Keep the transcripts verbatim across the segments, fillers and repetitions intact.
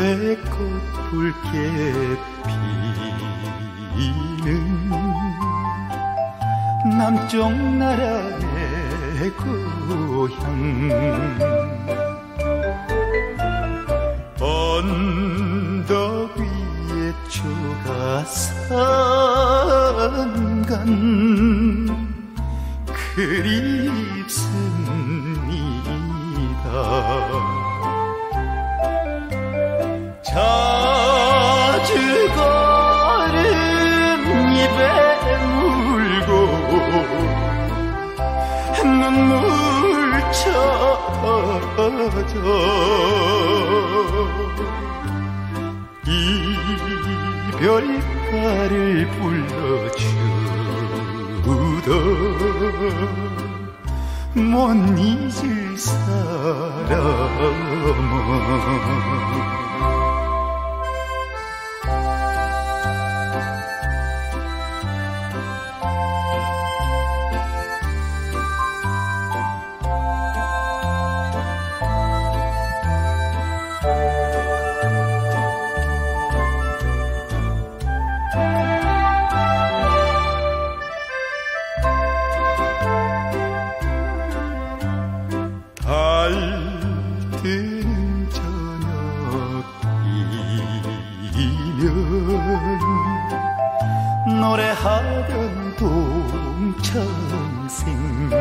배꽃 붉게 피는 남쪽 나라의 고향 언덕 위에 조가산간 그립습니다. 자주 걸음 입에 물고 눈물 젖어 이별가를 불러주던 못 잊을 사람은 노래하던 동창생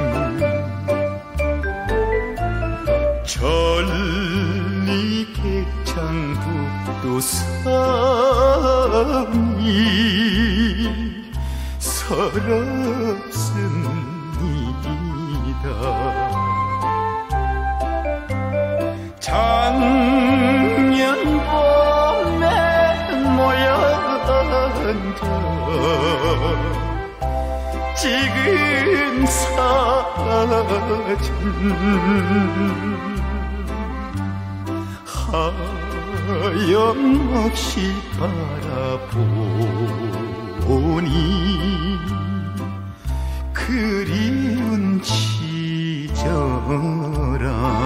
전리객창북도섬이 서럽습니다. 작년 봄에 모여 앉아 찍은 사진 하염없이 바라보니 그리운 시절아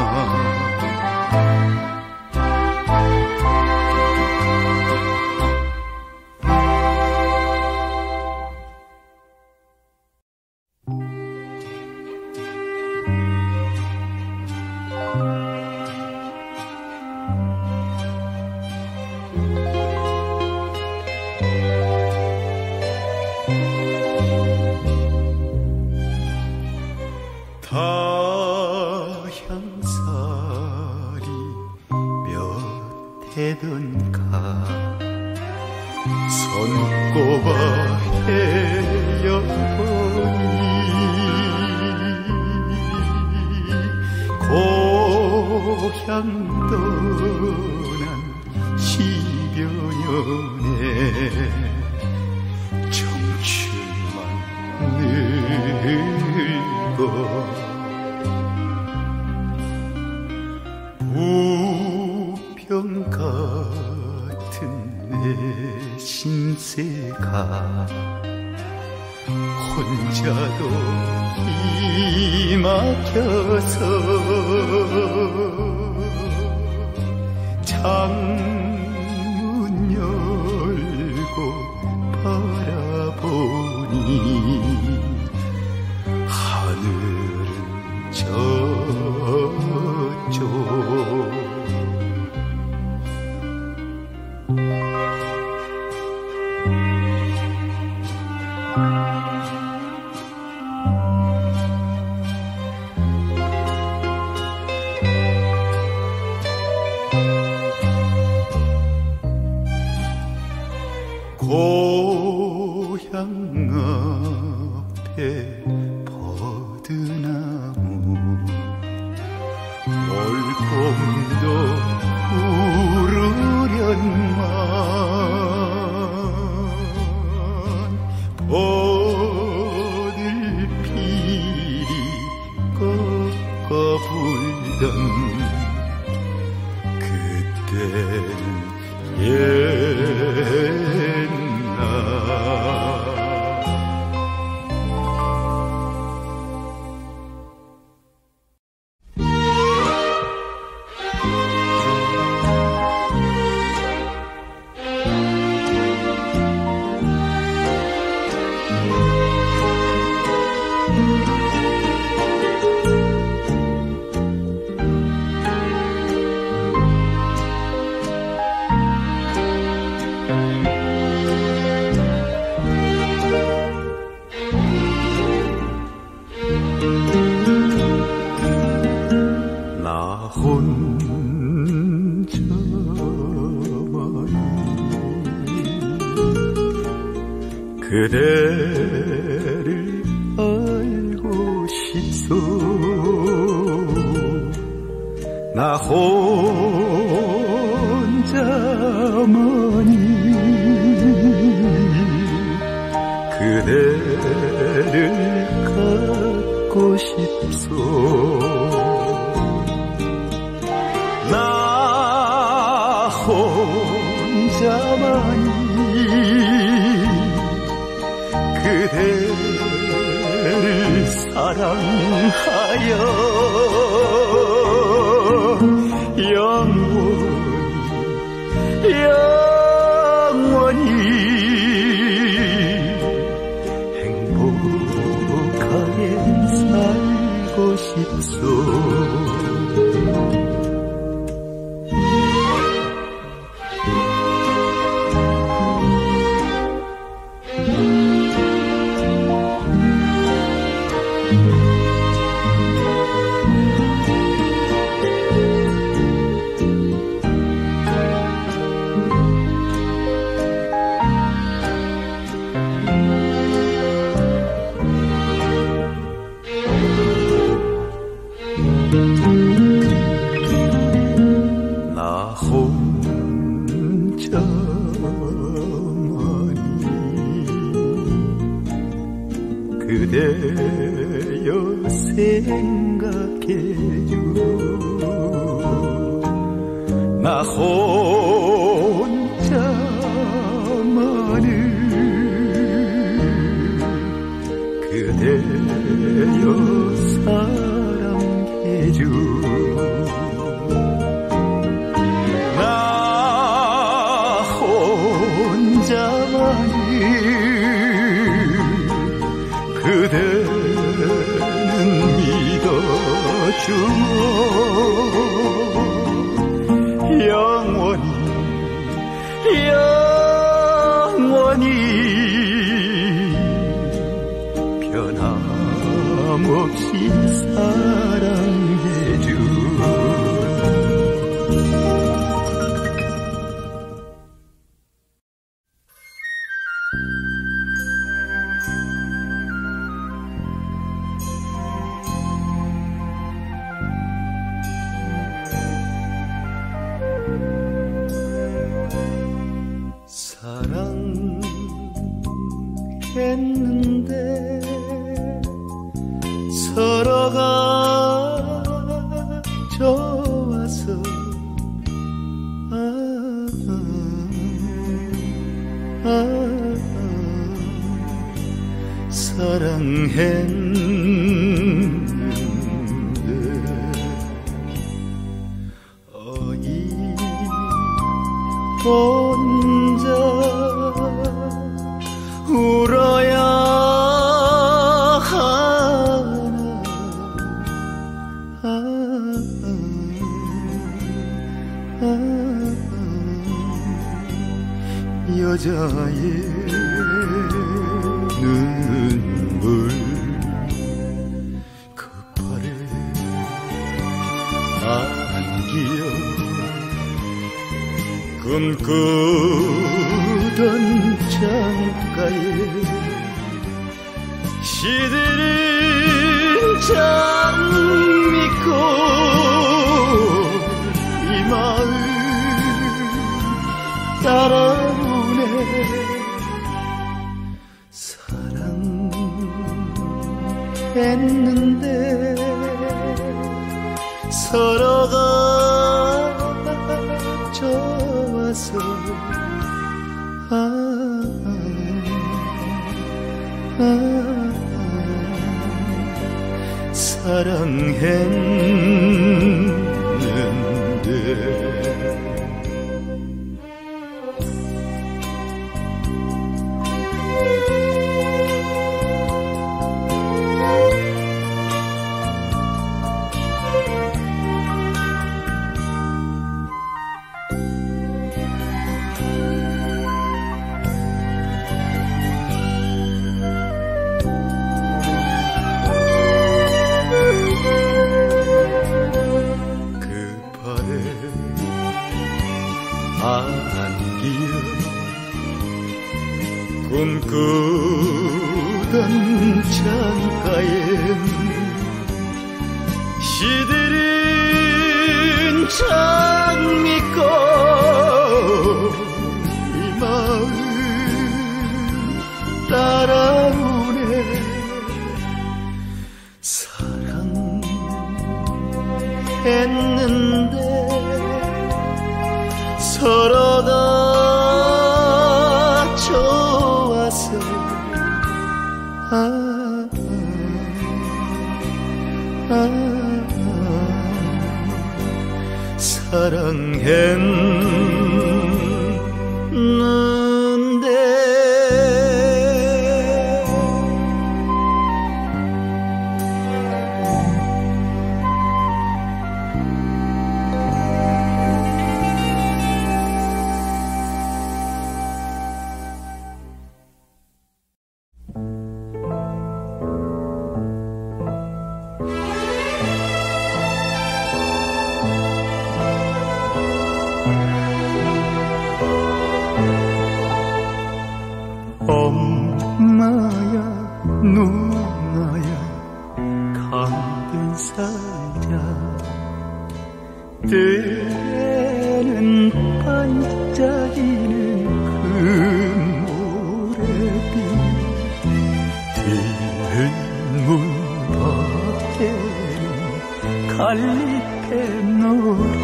타향살이 몇 해든가 손꼽아 헤어보니 고향 떠난 십여 년에 청춘만 늙어 우평 같은 내 신세가 혼자도 기막혀서 창문 열고 바라보니 하늘은 저쪽 고향 앞에 버드나무 올봄도 부르련만 버들피리 꺾어 불던 그때는 옛날 그대를 알고 싶소. 나 혼자만이 그대를 갖고 싶소. 나 혼자만이 그대를 사랑하여 영원히 영원히 행복하게 살고 싶소. 그대여 생각해줘. 나 혼자만을 그대여 사랑해줘. 나 혼자만을 그대는 믿어주어 영원히 영원히 변함없이 사랑해줘. 사랑했는데 서로가 좋아서 아, 아, 아, 사랑했는데 어이 혼자 울어야 하나. 아, 아, 아, 여자의 눈물 급하게 안기어 꿈꾸던 창가에 시들은 장미꽃 이 마을 따라오네. 사랑했는데 서로가 좋아서 아, 아, 아, 사랑했는데 안기어 꿈꾸던 창가엔 시들은 장미꽃 이 마음 따라오네. 사랑했는데 서로가 좋아서 아, 아, 아, 사랑했는데 엄마야 누나야 강변 살자. 때는 반짝이는 그 모래빛 뒤는 문 밖에는 갈릭의 노래.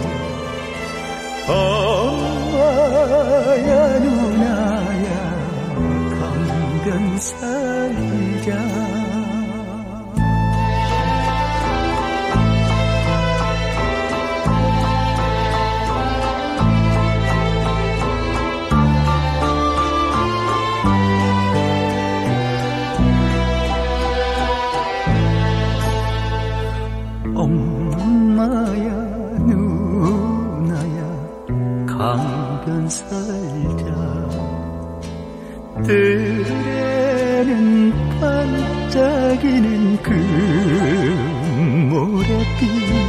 엄마야 누나야 강변 살자. 엄마야 누나야 강변 살자. 때에는 반짝이는 그 모래빛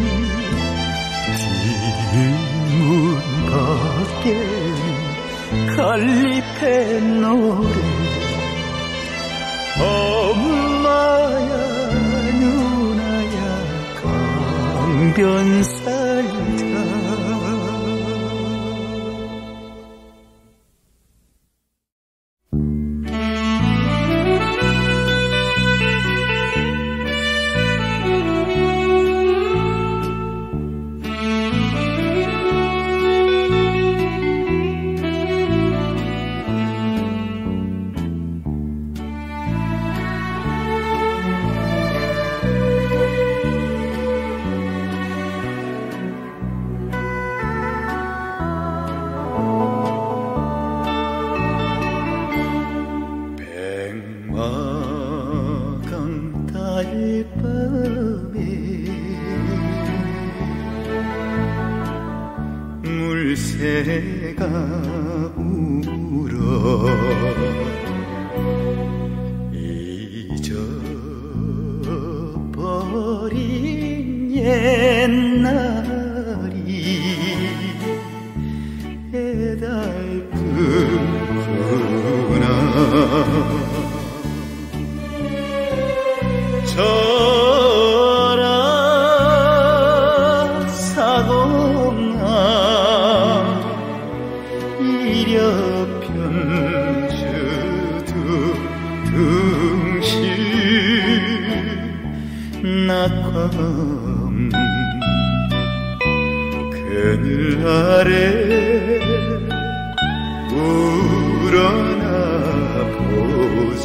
뒷문 밖에는 갈릭의 노래. 엄마야 누나야 강변 살자. 물새가 울어 잊어버린 옛날이 애달프구나. 저라 사고나 이려 편주두 등실 낙황 그늘 아래 우러나 보자.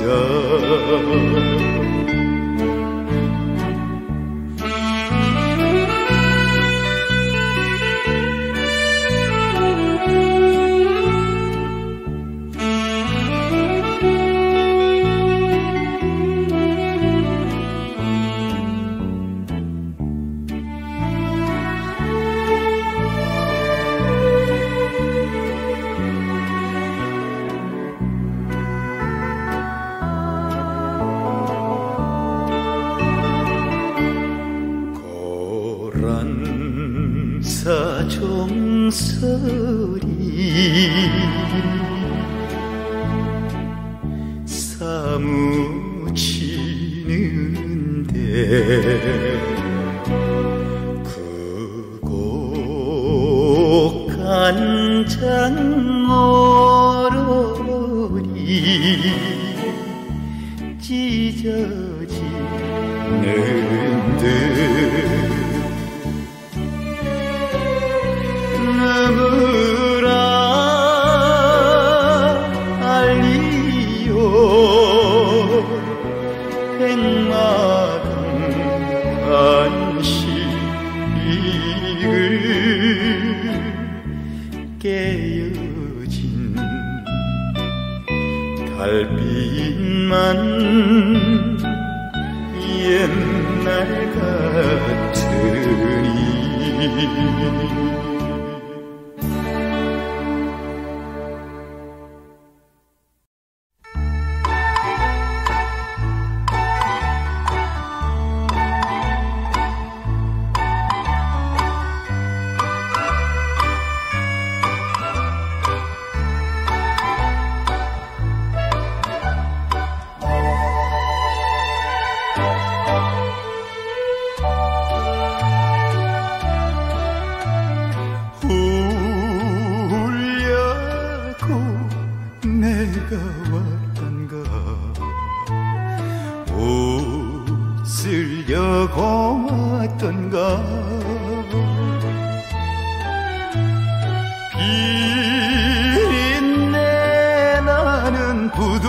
고란사 종소리 그 곡한 장어러리 찢어지는 듯 누구라 알리요 백마강 안식을 깨어진 달빛만 옛날 같으니 비린내 나는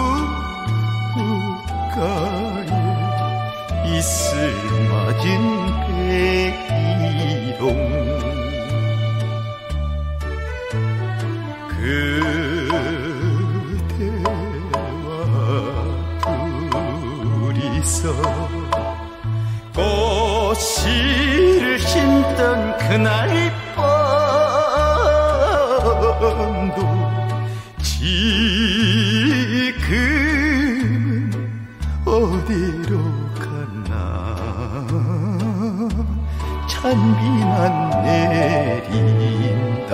부두가에 이슬 맞은 백기동 그대와 둘이서 꽃씨를 심던 그날 밤도 지금은 어디로 갔나 찬비만 내린다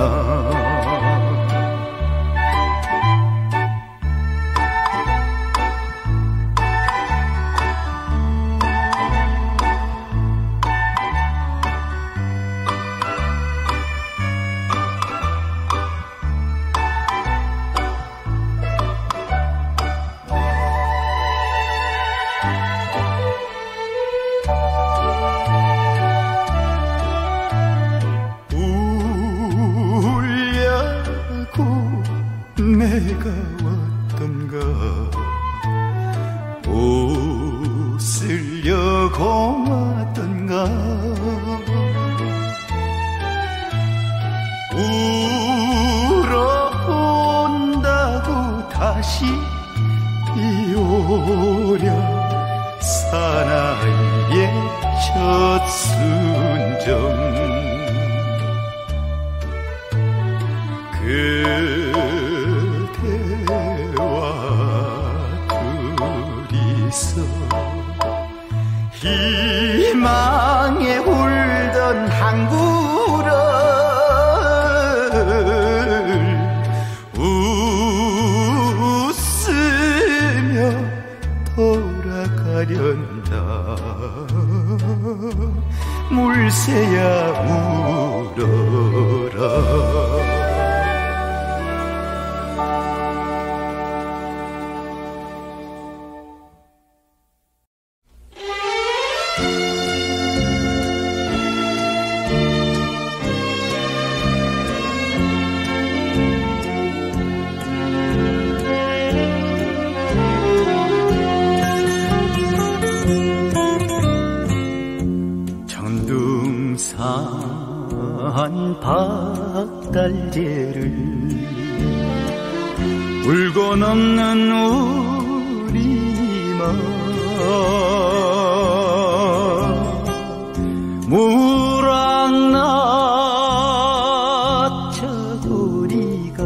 내가 왔던가 웃으려고 왔던가 울어본다고 다시 비오랴 사나이의 첫 순정 그대와 둘이서 희망에 울던 항구를 웃으며 돌아가련다 물새야 울어라 산 박달재를 울고 넘는 우리 마 무락낙차고리가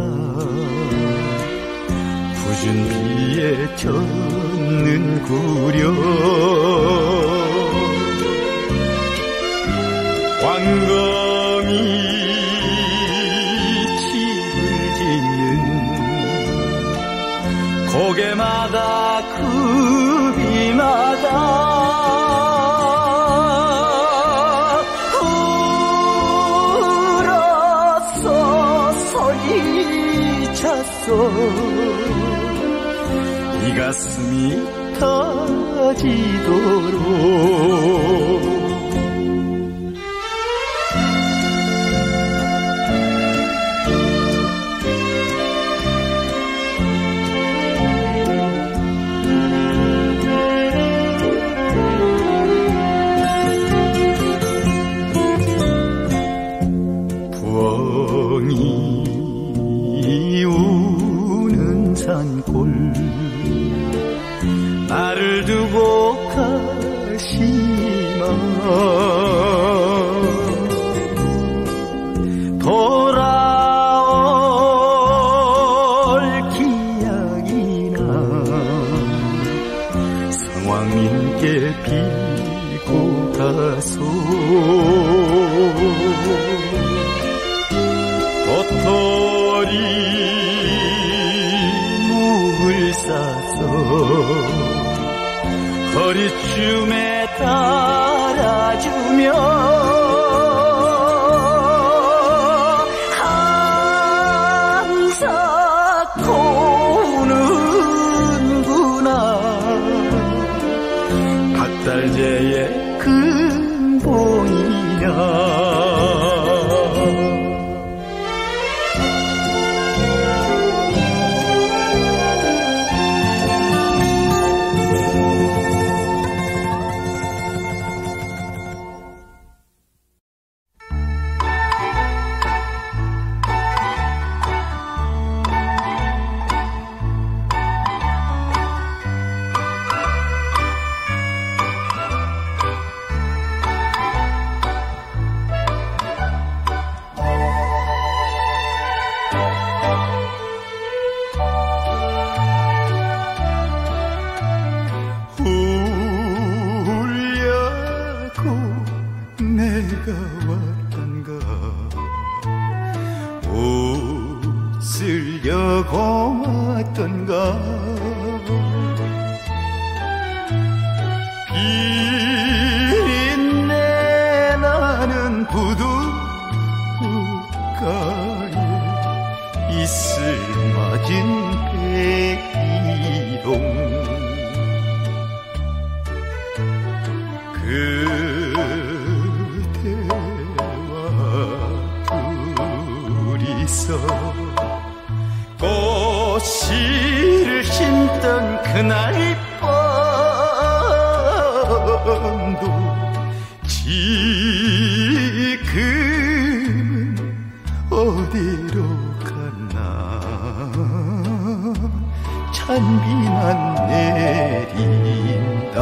굳은 비에 젖는 구려 왕검이 집을 짓는 고개마다 급이마다 찼어. 이 가슴이 터지도록. 부엉이 우는 산골 나를 두고 가시마. 돌아올 기약이나 성왕님께 빌고 가소. 도토리 묵을 싸서 허리춤에 달아주며 항상 고우는구나. 닭달재의 근본이냐. 고맙던가. 비린내 나는 부둣가에 이슬 맞은 백기동. 그대와 둘이서 꽃씨를 심던 그날 밤도 지금은 어디로 갔나. 찬비만 내린다.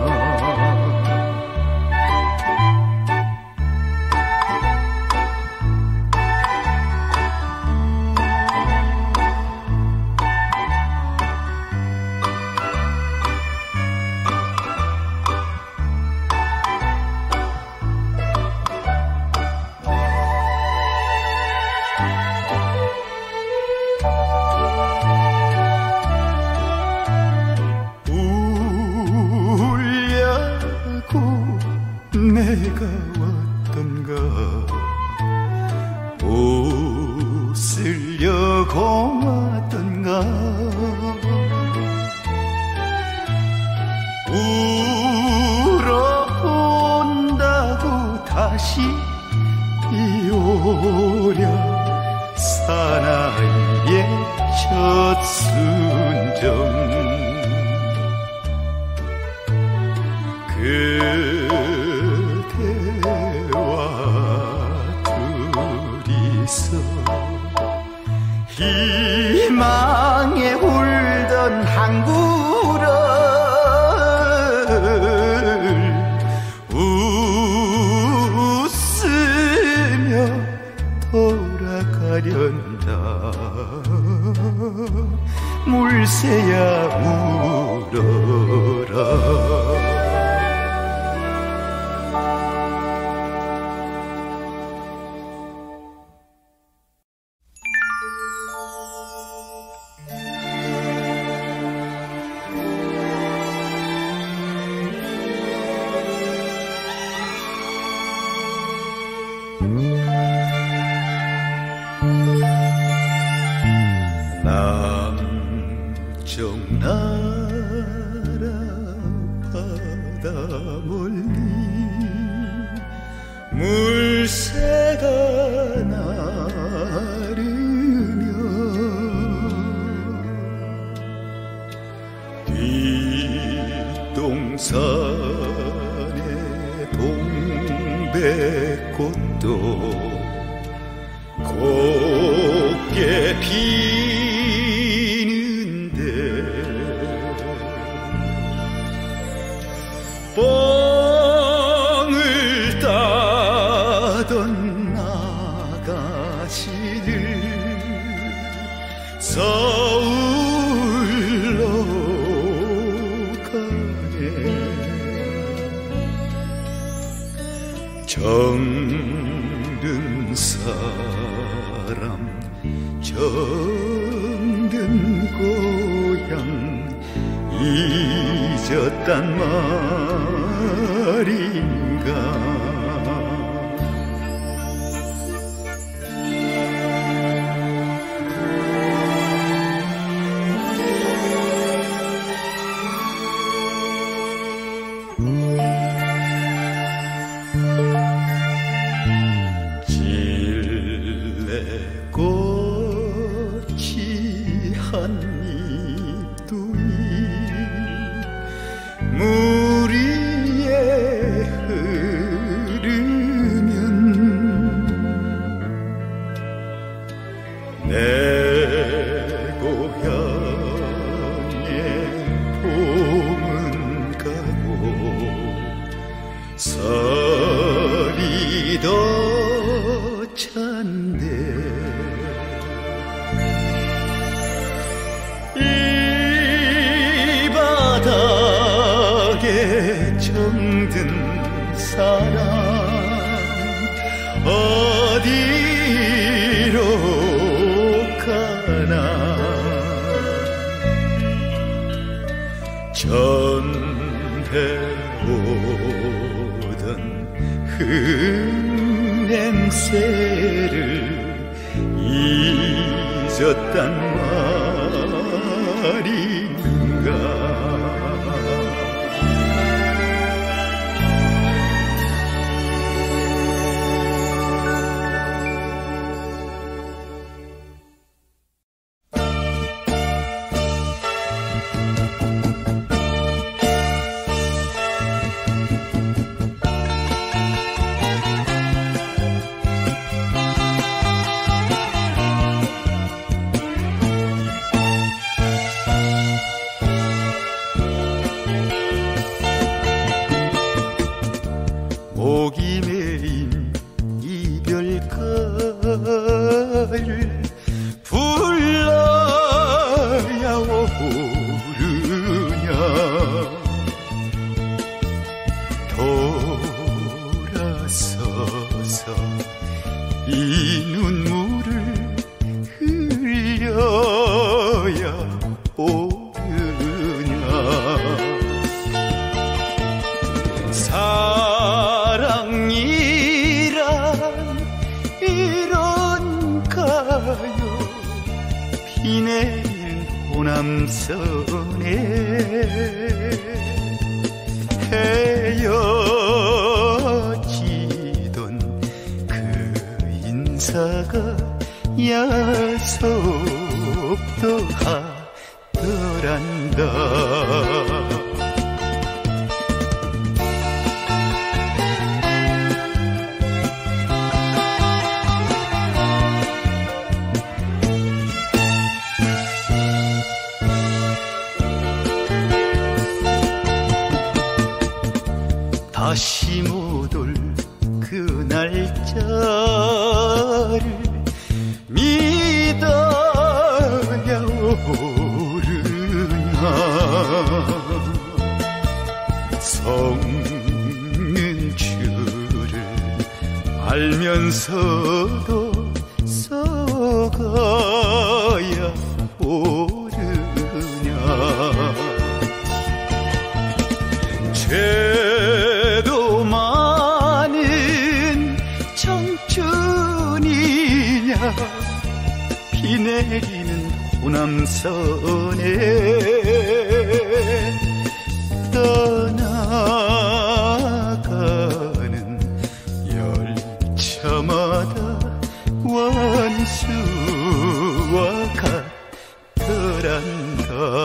내가 왔던가. 웃으려 고맙던가. 울어본다고 다시 오랴. 사나이의 첫 순정. 그대와 둘이서 희망에 울던 항구를 웃으며 돌아가련다. 물새야 울어라. 나라 바다 멀리 물새가 나르며 뒷동산에 동백꽃도 곱게 피는데 뻥을 따던 아가씨들 서울로 가네. 정든 사람 정든 고향 잊었단 말인가. 질레꽃이 한입두이 물 위에 흐르면 내 고향에 봄은 가고 설이 더 찬데 이 바닥에 정든 사람 어디로 가나. 전해 오던 흙냄새를 잊었단 말인가. 목이 메인 이별가를 불러야 오르냐. 돌아서서 이 눈물을 흘려야 오르냐. 비 내린 호남선에 헤어지던 그 인사가 야속도 하더란다. 다시 못 올 그 날짜를 믿어야 오르냐. 속는 줄을 알면서도 속아야 오르냐. 죄도 많은 청춘이냐. 비 내리는 호남선에 떠나가는 열차마다 원수와 같더란다.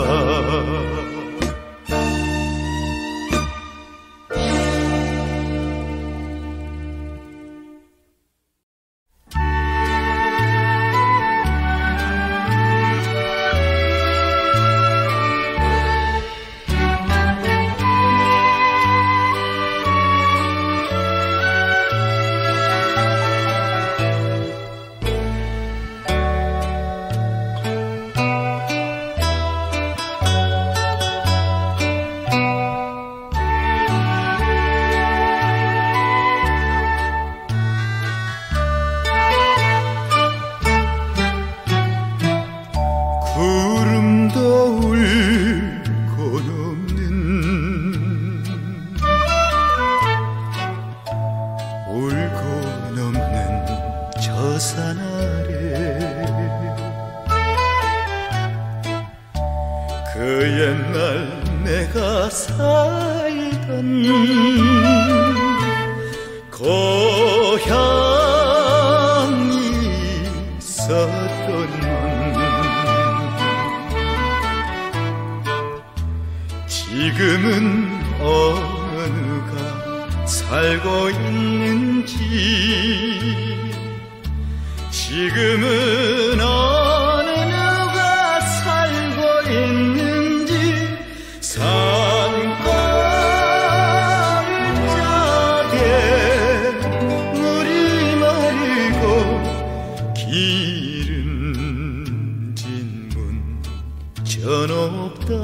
지금은 어느 누가 살고 있는지, 지금은 어느 누가 살고 있는지, 산골짜기에 물이 마르고 기름진 문 전없다.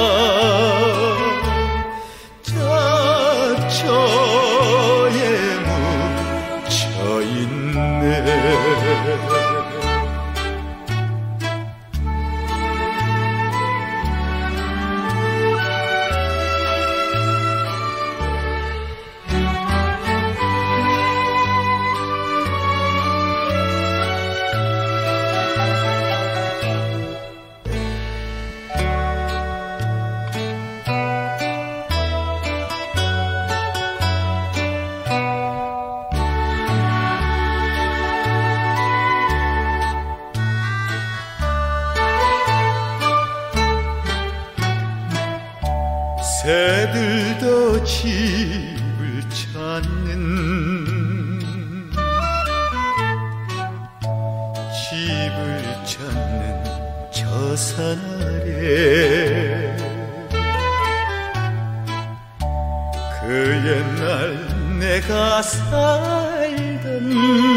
저에 묻혀 있네. 새들도 집을 찾는, 집을 찾는 저 산 아래, 그 옛날 내가 살던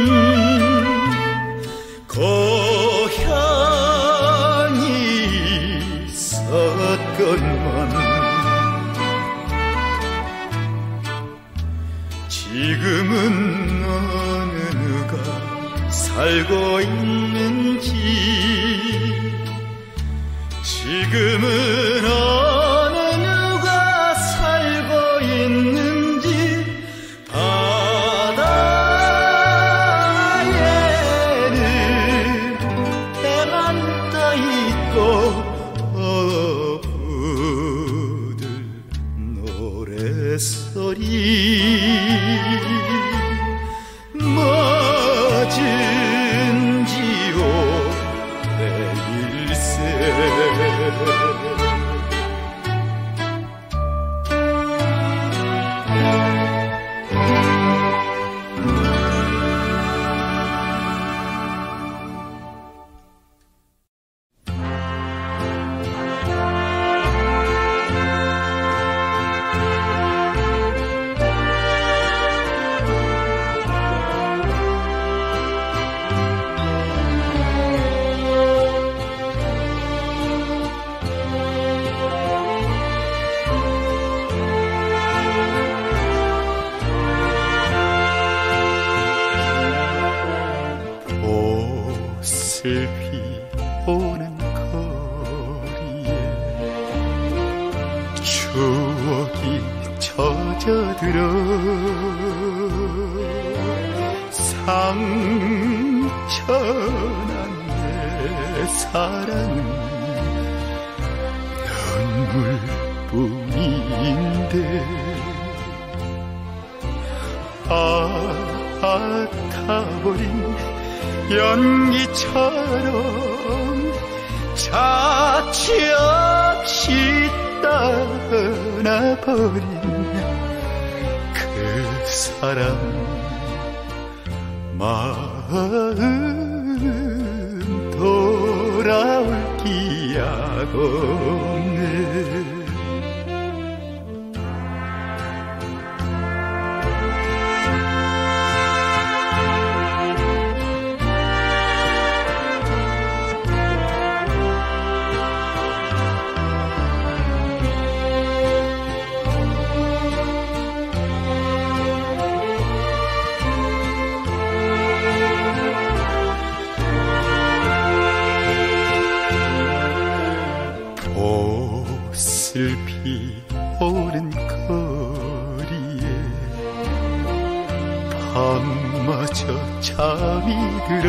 고향이 있었건만, 지금은 어느 누가 살고 있는지, 지금은 어느 누가 살고 있는지, 바다에는 해만 떠 있고 어부들 노래소리, 멋진지요 내일새. 슬피 오는 거리에 추억이 젖어들어 상처난 내 사랑은 눈물뿐인데 아, 아 타버린 연기처럼 자취 없이 떠나버린 그 사람 마음 돌아올 기약 없네. 슬피 오는 거리에 밤마저 잠이 들어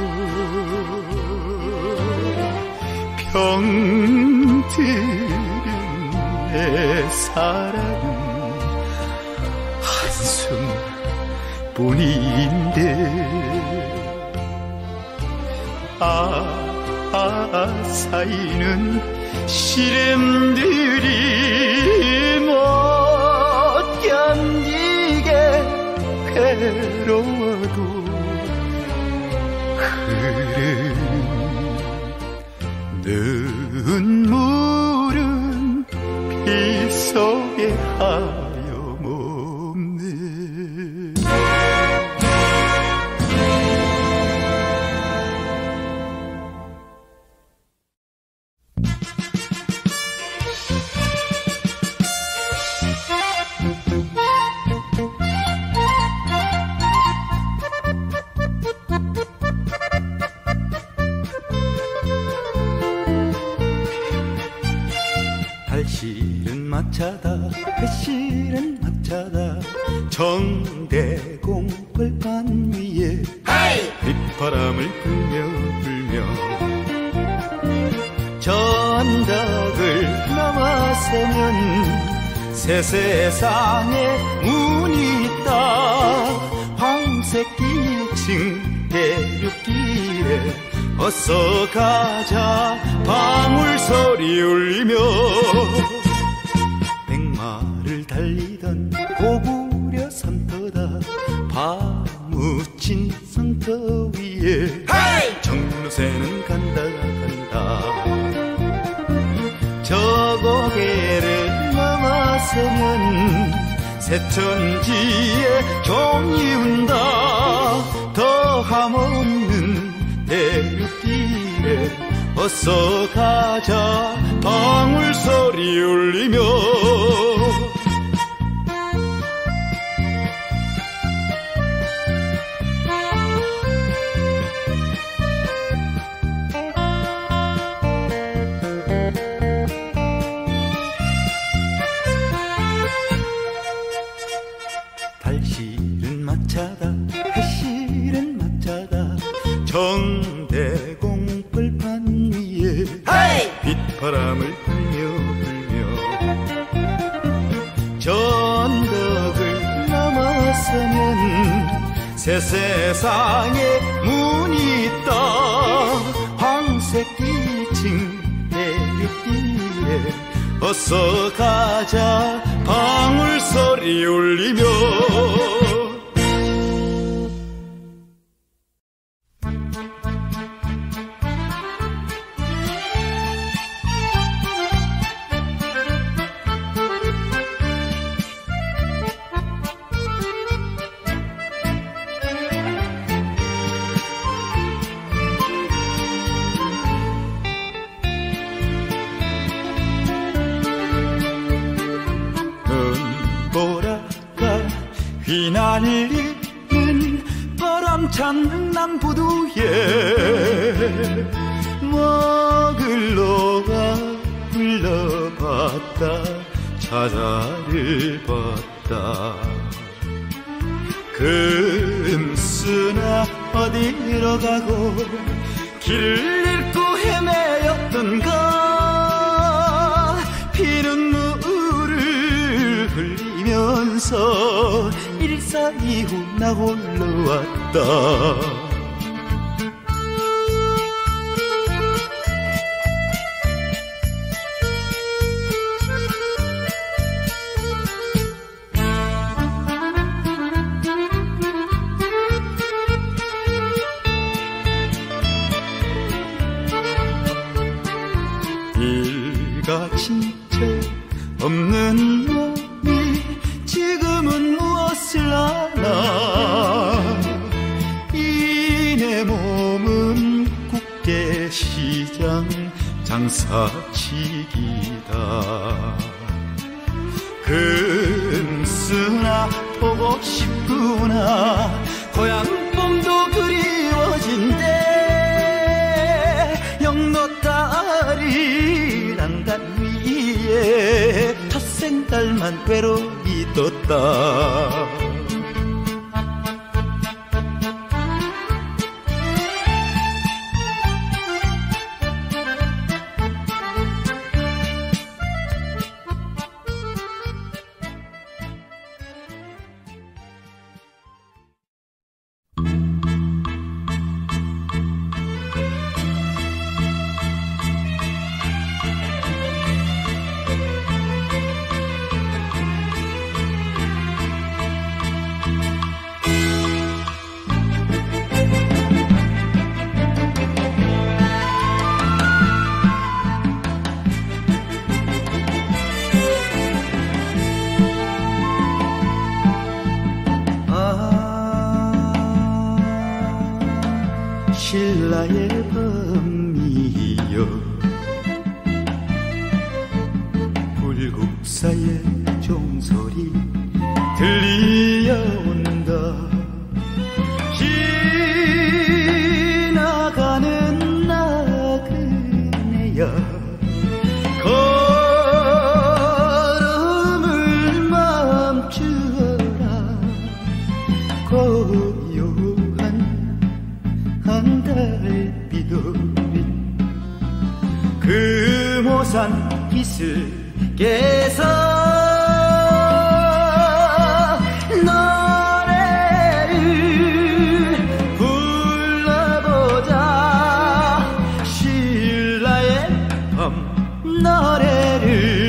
병들은 내 사랑은 한숨뿐인데 아, 아, 아 쌓이는 시름들이 못 견디게 괴로워도 흐르는 눈물은 피 속에 하염없네. 달실은 마차다 배실은 마차다 정대공 벌판 위에 헤이! 빗바람을 불며 불며 저 언덕을 넘어서면 새 세상에 문이 있다. 황색 기층 대륙길에 어서 가자 방울 소리 울리며 백마를 달리던 고구려 섬터다 파묻힌 성터 위에 헤이! 정로새는 간다 간다. 저 고개를 넘어서면 새천지에 종이 운다. 더 함없는 대륙길에 어서 가자 방울 소리 울리며 달실은 마차다 해실은 마차다 정대공 벌판 위에 헤이! 빗바람을 불며 불며 저 언덕을 넘어서면 새 세상에 문이 있다. 황색 기층 대륙길에 어서 가자 방울 소리 울리며 휘날리는 바람찬 남부두에 먹을러 가 불러봤다 찾아를 봤다. 금수나 어디로 가고 길을 식사 이후 나 홀로 왔다. 일가친척 없는 몸이 지금은 무엇을 하나. 이 내 몸은 국제시장 장사치기다. 근수나 보고 싶구나. 고향 봄도 그리워진대. 영로 딸이 난간 위에 텃생딸만 외로이 떴다. 신라의 밤이여 불국사의 종소리 들려온다. 지나가는 나그네야 걸음을 멈추어라. 고요한 한 달빛 어린 금호산 기슭에서 노래를 불러보자. 신라의 밤 노래를.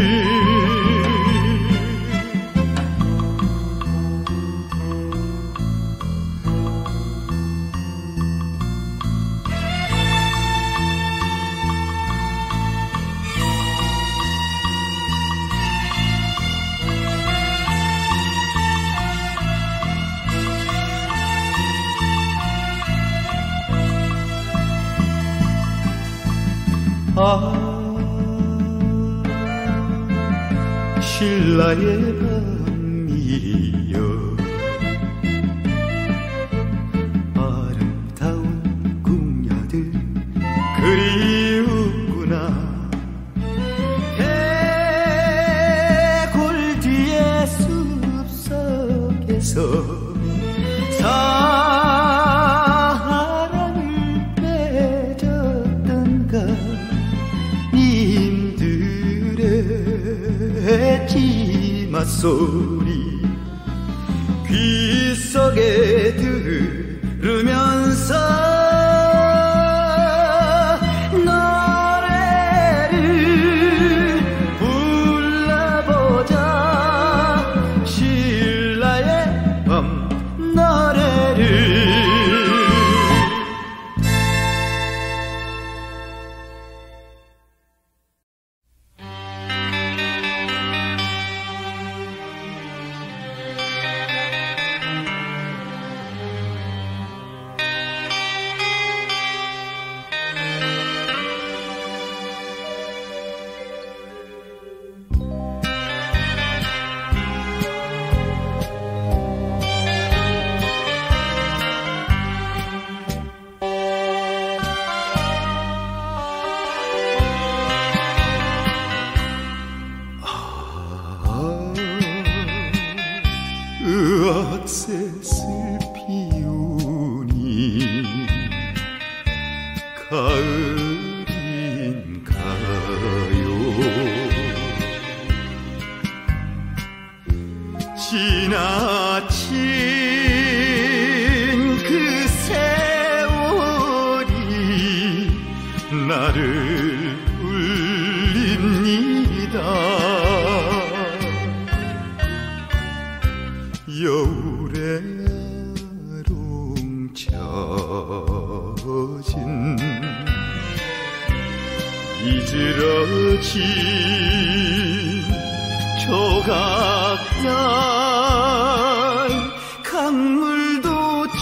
아, 신라의 밤이여 아름다운 궁야들 그리웠구나. 대골 뒤의 숲속에서 사랑을 맺었던가. 님들의 치맛소리 귀 속에 들으면서 노래를 불러보자. 신라의 밤 노래를. 비스러진 조각날 강물도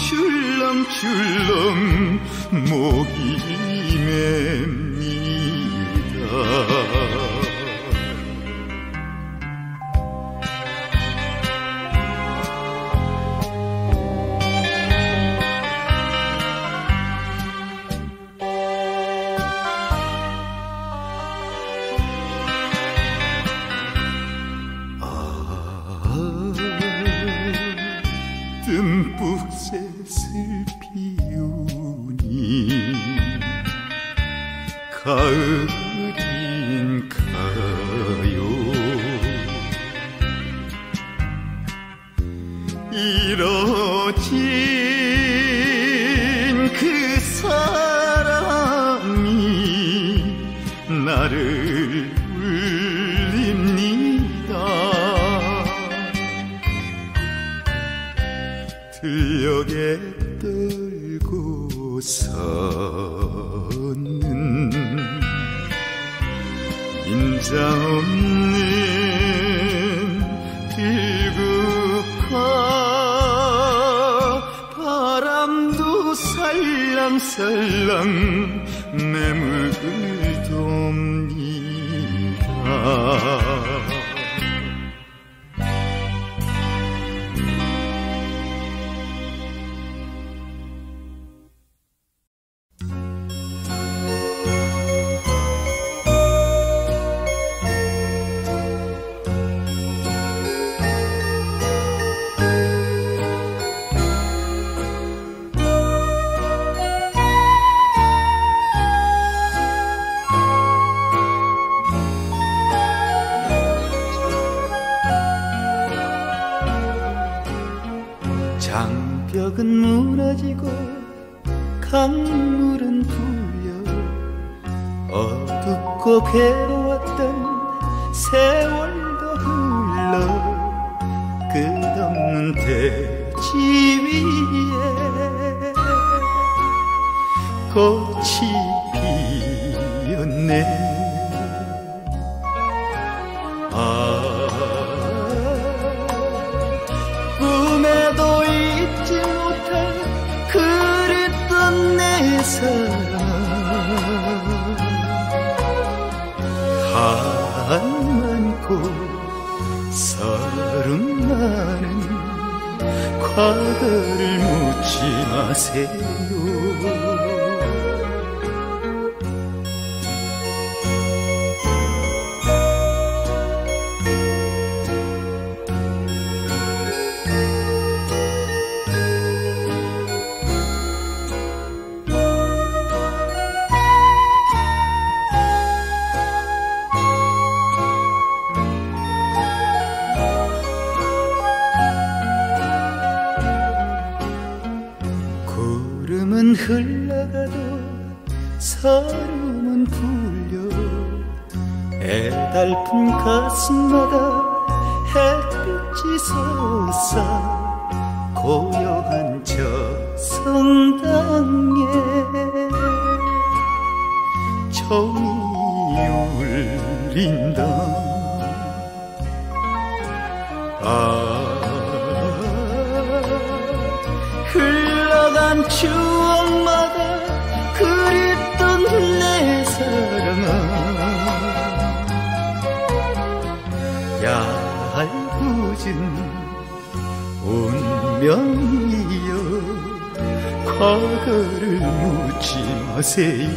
출렁출렁 목이 맵니다. 듬뿍 새슬 피우니 가을인가요? 이뤄진 그 사랑이 나를 울립니다. 들녘에 떨고 섰는 인자 없는 들국화 바람도 살랑살랑 매물을 돕니다. 장벽은 무너지고 강물은 불려 어둡고 괴로웠던 세월도 흘러 끝없는 대지 위에 꽃이 피었네. 아 꿈에도 잊지 못할 그랬던 내 사랑 한 많고 서름 많은 과거를 묻지 마세요. 구름은 흘러가도 서름은 풀려 애달픈 가슴마다 햇빛이 솟아 고요한 저 성당에 종이 울린다. 아 흘러간 추억마다 그립던 내 사랑아 얇은 운명이여 과거를 묻지 마세요.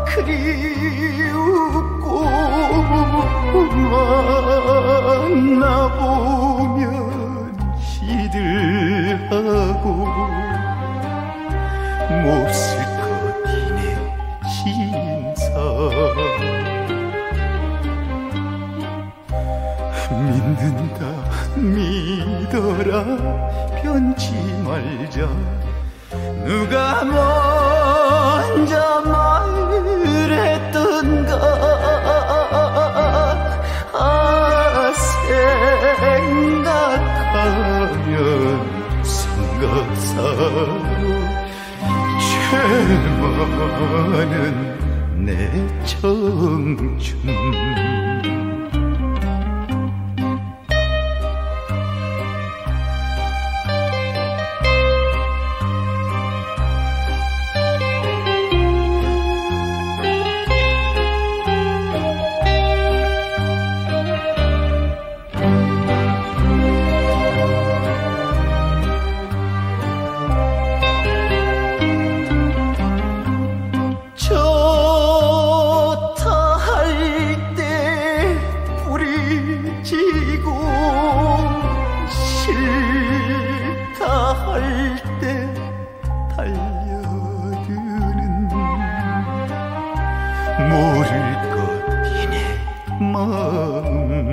그리웠고 만나보면 시들하고 몹쓸 것이네 신사 믿는다 믿어라 변치 말자 누가 먼저 말했던가 아 생각하면 생각사로 죄 많은 내 청춘 모를 것이네 마음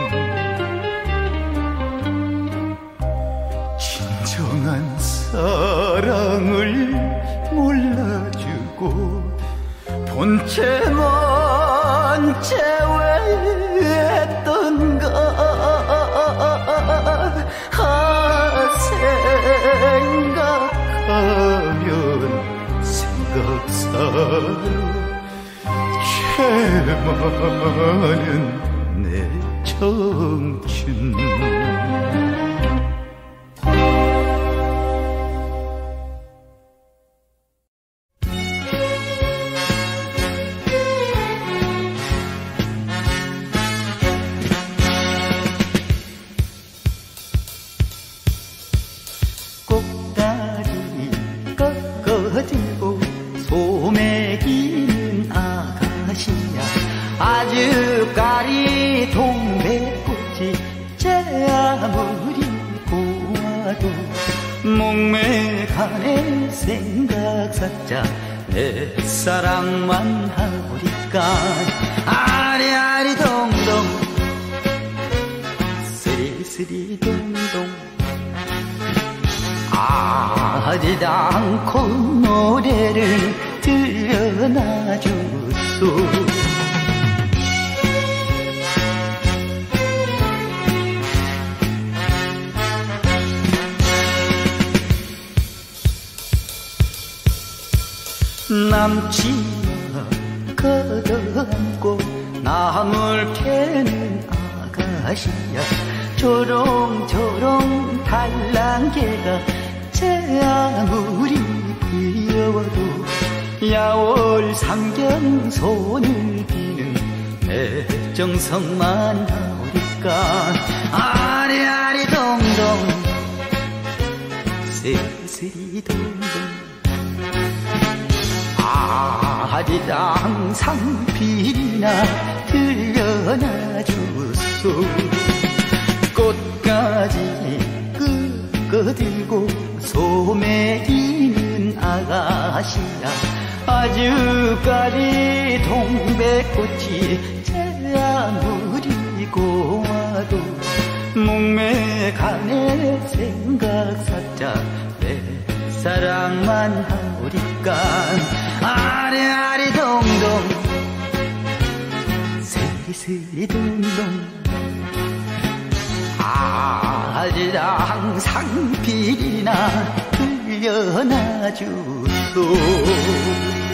진정한 사랑을 몰라주고 본체 먼채 왜 했던가 아 생각하면 생각사로 죄 많은 내 청춘 꼭다리 꺾어들고 소매기는 아가씨야 아주까리 동백꽃이 제 아무리 고와도 목매가네 생각사자 내 사랑만 하오리까 아리아리 동동 쓰리쓰리 동동 아리지 않고 노래를 들려놔줬소 남친아 걷어안고 나물 캐는 아가씨야 조롱조롱 달랑개가 제 아무리 귀여워도 야월 상경 손을 비는 내 정성만 나오니까 아리아리 동동 세스리 동동 아직 항상 비나 들려놔줬소 꽃가지 끄거들고 소매기는 아가씨야 아주까지 동백꽃이 제 아무리 고와도 목매가네 생각사자 내 사랑만 하오리까 아리아리 동동 세리세리 동동 아직 항상 비리나 들려놔줬소